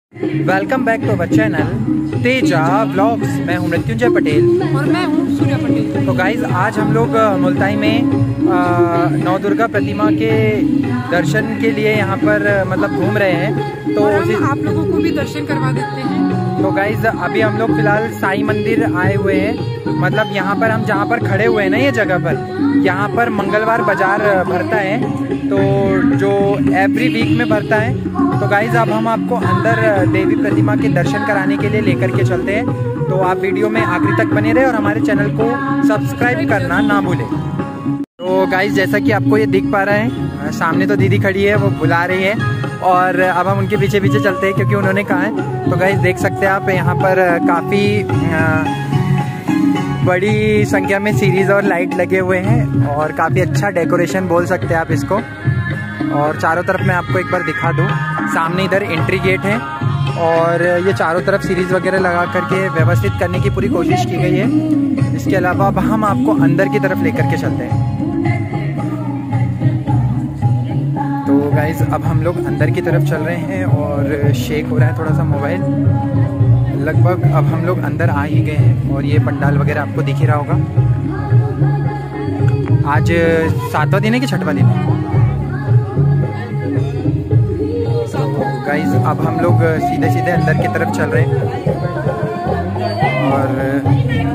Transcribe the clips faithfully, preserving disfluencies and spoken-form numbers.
Welcome back to our channel Teja vlogs. मैं हूं मृत्युंजय पटेल और मैं हूं सूर्या पटेल। तो गाइज आज हम लोग मुल्ताई में नौ दुर्गा प्रतिमा के दर्शन के लिए यहाँ पर मतलब घूम रहे हैं। तो और हम आप लोगों को भी दर्शन करवा देते हैं। तो गाइज अभी हम लोग फिलहाल साईं मंदिर आए हुए हैं। मतलब यहाँ पर हम जहाँ पर खड़े हुए हैं ना, ये जगह पर यहाँ पर मंगलवार बाजार भरता है, तो जो एवरी वीक में भरता है। तो गाइज अब हम आपको अंदर देवी प्रतिमा के दर्शन कराने के लिए लेकर के चलते हैं। तो आप वीडियो में आखिरी तक बने रहे और हमारे चैनल को सब्सक्राइब करना ना भूलें। तो गाइज जैसा कि आपको ये दिख पा रहा है, सामने तो दीदी खड़ी है, वो बुला रही है और अब हम उनके पीछे पीछे चलते हैं क्योंकि उन्होंने कहा है। तो गाइज देख सकते हैं आप यहाँ पर काफ़ी बड़ी संख्या में सीरीज और लाइट लगे हुए हैं और काफ़ी अच्छा डेकोरेशन बोल सकते हैं आप इसको। और चारों तरफ मैं आपको एक बार दिखा दूँ, सामने इधर एंट्री गेट है और ये चारों तरफ सीरीज वगैरह लगा करके व्यवस्थित करने की पूरी कोशिश की गई है। इसके अलावा अब हम आपको अंदर की तरफ लेकर के चलते हैं। तो गाइज अब हम लोग अंदर की तरफ चल रहे हैं और शेक हो रहा है थोड़ा सा मोबाइल। लगभग अब हम लोग अंदर आ ही गए हैं और ये पंडाल वगैरह आपको दिख ही रहा होगा। आज सातवां दिन है कि छठवां दिन है? गाइस अब हम लोग सीधे सीधे अंदर की तरफ चल रहे हैं और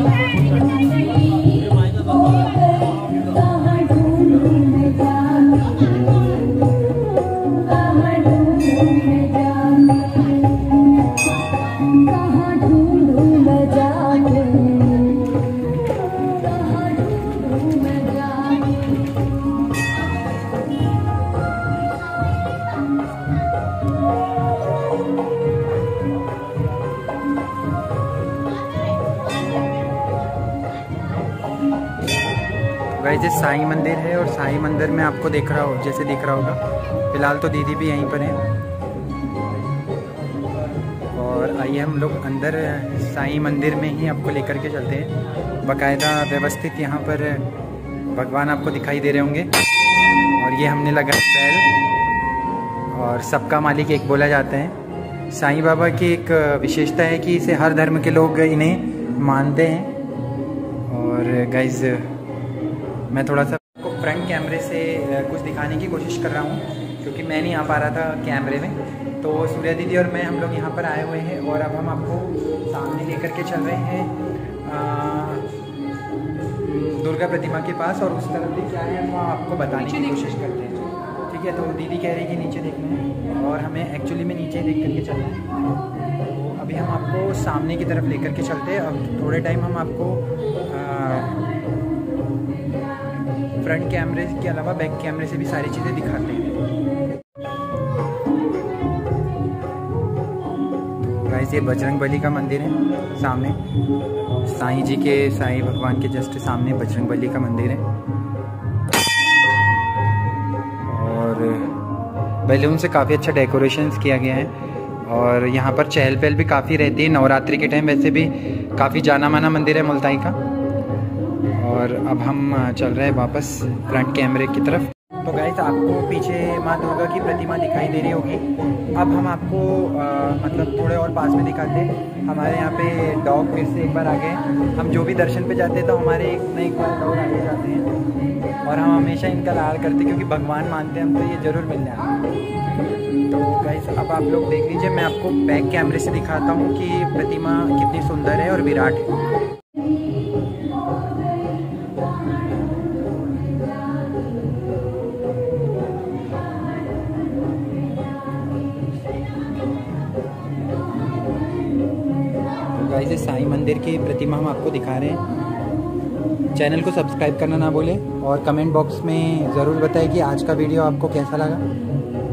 गाइस ये साईं मंदिर है और साईं मंदिर में आपको देख रहा हो जैसे दिख रहा होगा। फिलहाल तो दीदी भी यहीं पर हैं और आइए हम लोग अंदर साईं मंदिर में ही आपको लेकर के चलते हैं। बाकायदा व्यवस्थित यहाँ पर भगवान आपको दिखाई दे रहे होंगे और ये हमने लगा बैल और सबका मालिक एक बोला जाता है। साईं बाबा की एक विशेषता है कि इसे हर धर्म के लोग इन्हें मानते हैं। और गाइस मैं थोड़ा सा आपको फ्रंट कैमरे से कुछ दिखाने की कोशिश कर रहा हूँ क्योंकि मैं नहीं आ पा रहा था कैमरे में। तो सूर्या दीदी और मैं हम लोग यहाँ पर आए हुए हैं और अब हम आपको सामने लेकर के चल रहे हैं आ, दुर्गा प्रतिमा के पास और उस तरफ भी क्या है वो आपको बताने की कोशिश करते हैं। ठीक है, तो दीदी कह रही है कि नीचे देखना है और हमें एक्चुअली में नीचे देख करके चलना है। तो अभी हम आपको सामने की तरफ लेकर के चलते हैं। अब थोड़े टाइम हम आपको आ, फ्रंट कैमरे के अलावा बैक कैमरे से भी सारी चीज़ें दिखाते हैं। गाइस ये बजरंग बली का मंदिर है सामने, साईं जी के साईं भगवान के जस्ट सामने बजरंग बली का मंदिर है और बैलून से काफ़ी अच्छा डेकोरेशन किया गया है और यहाँ पर चहल पहल भी काफ़ी रहती है नवरात्रि के टाइम। वैसे भी काफ़ी जाना माना मंदिर है मुल्ताई का। और अब हम चल रहे हैं वापस फ्रंट कैमरे की तरफ। तो गाइस आपको पीछे माँ दुर्गा की प्रतिमा दिखाई दे रही होगी। अब हम आपको आ, मतलब थोड़े और पास में दिखाते हैं। हमारे यहाँ पे डॉग फिर से एक बार आ गए। हम जो भी दर्शन पे जाते हैं तो हमारे एक न एक बार डॉग आगे जाते हैं और हम हमेशा इनका लाड़ करते हैं क्योंकि भगवान मानते हैं हम, तो ये ज़रूर मिलने आते हैं। तो गाइस अब आप लोग देख लीजिए, मैं आपको बैक कैमरे से दिखाता हूँ कि प्रतिमा कितनी सुंदर है और विराट है। गाइस साईं मंदिर की प्रतिमा हम आपको दिखा रहे हैं। चैनल को सब्सक्राइब करना ना भूलें और कमेंट बॉक्स में ज़रूर बताएं कि आज का वीडियो आपको कैसा लगा।